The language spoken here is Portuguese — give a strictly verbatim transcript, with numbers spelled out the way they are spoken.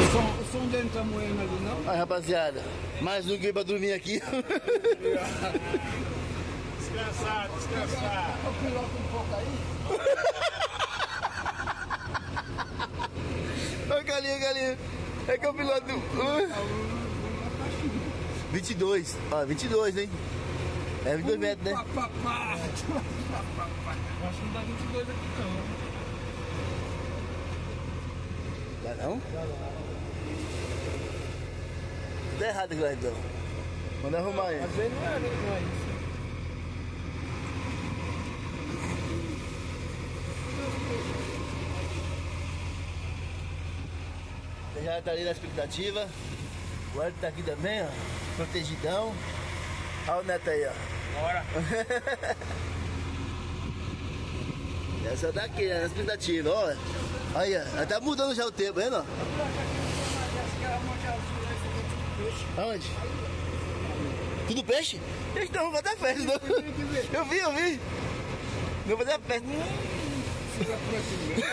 som, o som dele não tá moendo ali, não? Aí, rapaziada, mais um que pra dormir aqui. Descansar, descansar. O piloto um pouco aí. Olha, galinha, galinha. É que é o piloto do... vinte e dois. Ó, vinte e dois, hein? É vinte e dois metros, né? Pá, pá, pá. Acho que não dá vinte e dois aqui, não. Dá não? Tá errado aqui lá, então. Manda arrumar aí. Às vezes não é, não é isso. Já tá ali na expectativa. O Hélio tá aqui também, ó. Protegidão. Olha o Neto aí, ó. Bora. Essa daqui, né? Na expectativa, ó. Aí, ó. Ela tá mudando já o tempo, vendo? Aonde? Tudo peixe? Então, vai dar festa. Não. Eu vi, eu vi. Não vai dar festa.